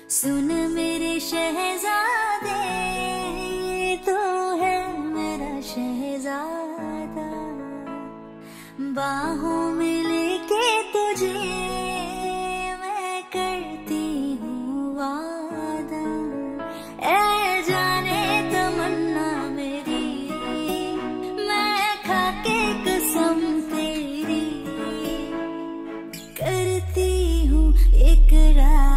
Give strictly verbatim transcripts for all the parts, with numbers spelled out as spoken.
सुन मेरे शहजादे, तू है मेरा शहजादा, बाहों में लेके तुझे मैं करती हूँ वादा। ऐ जाने तमन्ना मेरी, मैं खाके कसम तेरी करती हूँ इकरार।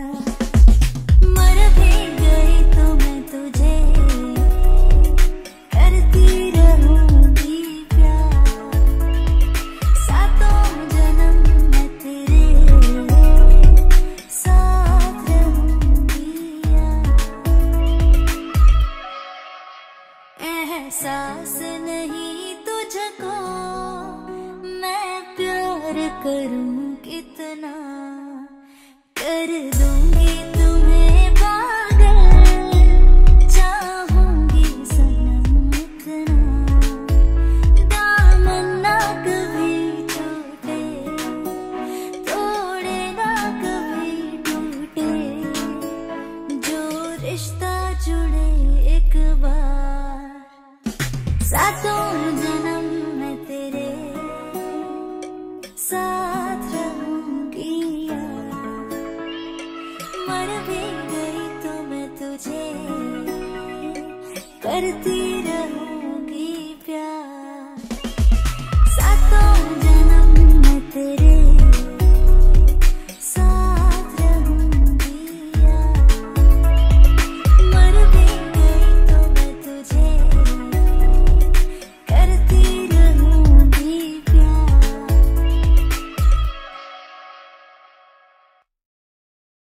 एहसास नहीं तुझको मैं प्यार करूं कितना, कर दूंगी तुम्हें पागल, चाहूंगी सनम इतना। दामन ना कभी टूटे, तोड़े ना कभी टूटे, जो रिश्ता जुड़े एक बार सातों